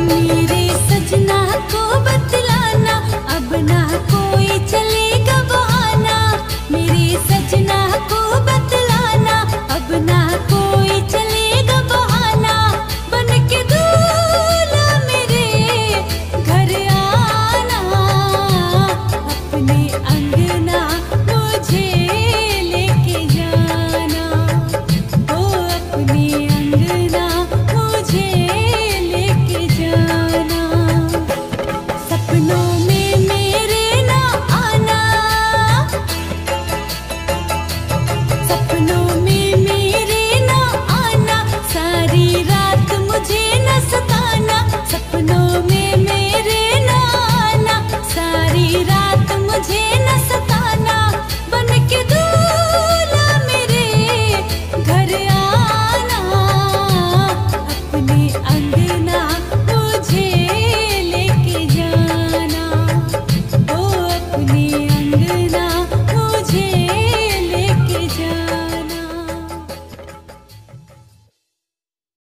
मेरे सजना को बतलाना, अब ना कोई चलेगा बहाना। मेरे सजना को बतलाना, अब ना कोई चलेगा बहाना। बन के दूल्हा मेरे घर आना, अपने अंगना मुझे लेके जाना। ओ अपने अंगना मुझे लेके जाना। सपनों में मेरे ना आना, सपनों में मेरे ना आना। सारी रात मुझे न सताना, सपनों में मेरे ना आना। सारी रात मुझे न सताना। बन के दूल्हा मेरे घर आना, अपने अंगना मुझे लेके जाना। ओ अपने अंगना